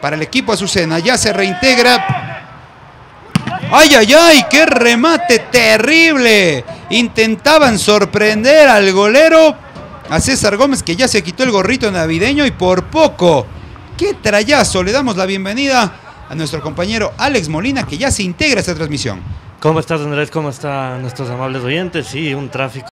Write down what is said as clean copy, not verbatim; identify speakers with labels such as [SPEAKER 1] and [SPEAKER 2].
[SPEAKER 1] para el equipo Azucena. Ya se reintegra. ¡Ay, ay, ay! ¡Qué remate terrible! Intentaban sorprender al golero, a César Gómez, que ya se quitó el gorrito navideño y por poco. ¡Qué trayazo! Le damos la bienvenida a nuestro compañero Alex Molina, que ya se integra a esta transmisión.
[SPEAKER 2] ¿Cómo estás, Andrés? ¿Cómo están nuestros amables oyentes? Sí, un tráfico